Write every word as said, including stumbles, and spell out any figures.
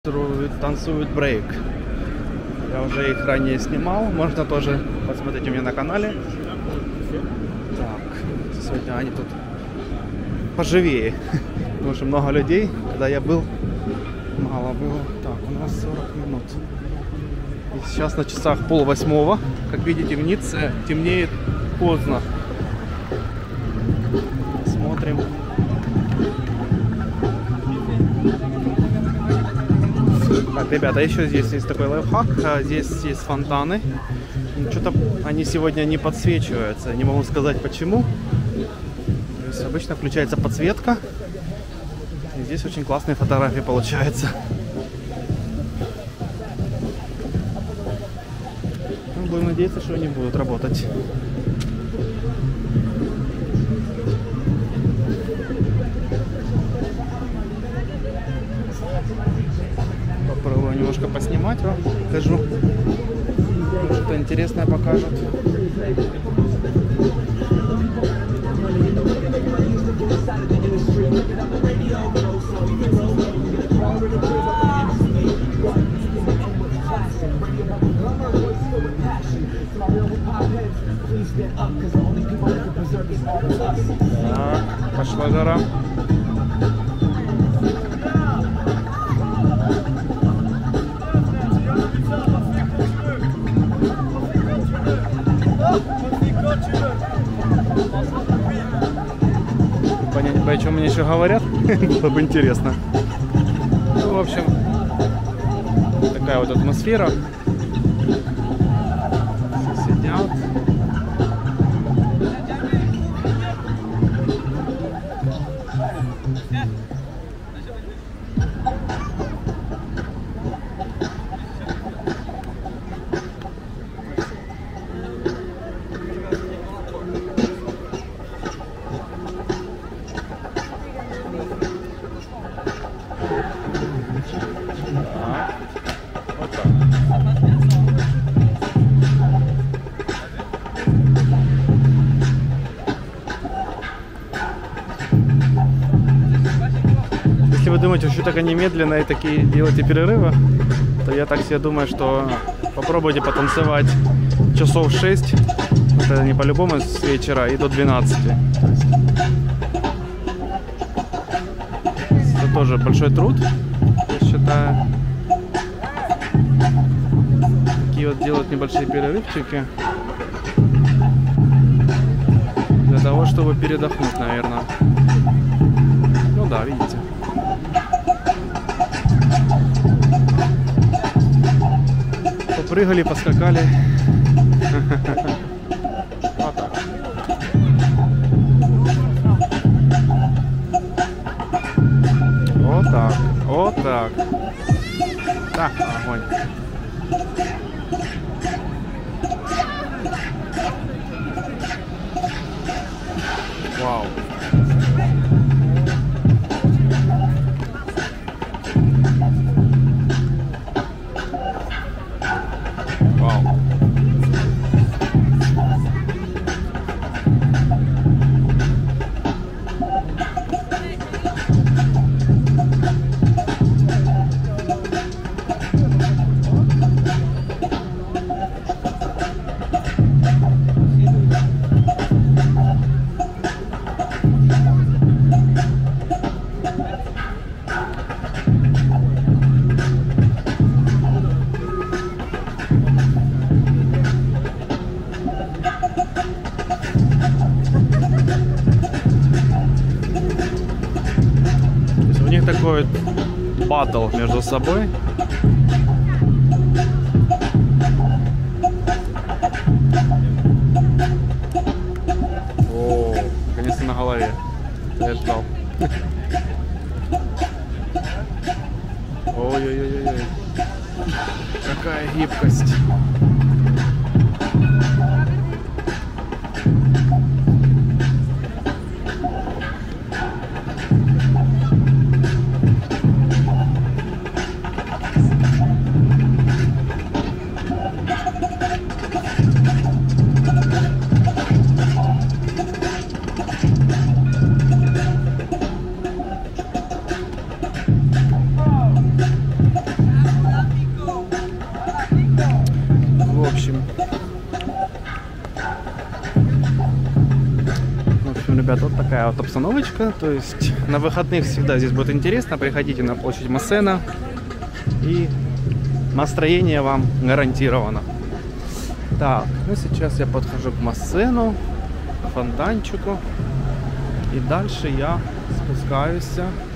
Танцуют брейк. Я уже их ранее снимал, можно тоже посмотреть у меня на канале. Так, сегодня они тут поживее, потому что много людей. Когда я был, мало было. Так, у нас сорок минут. И сейчас на часах пол восьмого. Как видите, в Ницце темнеет поздно. Смотрим. Так, ребята, еще здесь есть такой лайфхак. Здесь есть фонтаны. Что-то они сегодня не подсвечиваются. Не могу сказать почему. То есть обычно включается подсветка. И здесь очень классные фотографии получаются. Ну, будем надеяться, что они будут работать. Попробую немножко поснимать вам, покажу. Что-то интересное покажут. Так, пошла жара. Понять, о чем мне еще говорят, было бы интересно. Ну, в общем, такая вот атмосфера. Все сидят. Если вы думаете, что так они медленные такие делаете перерывы, то я так себе думаю, что попробуйте потанцевать часов шесть, это не по-любому с вечера, и до двенадцати. Это тоже большой труд, я считаю. Такие вот делают небольшие перерывчики для того, чтобы передохнуть, наверное. Ну да, видите. Попрыгали, поскакали. Вот так. Вот так. Вот так. Так, огонь. Вау. Вау. Такой батл между собой. О, наконец-то на голове. Я ждал. Ой-ой-ой-ой. Какая гибкость. общем, ребят, вот такая вот обстановочка. То есть на выходных всегда здесь будет интересно. Приходите на площадь Массена, и настроение вам гарантировано. Так, ну сейчас я подхожу к Массену, к фонтанчику. И дальше я спускаюсь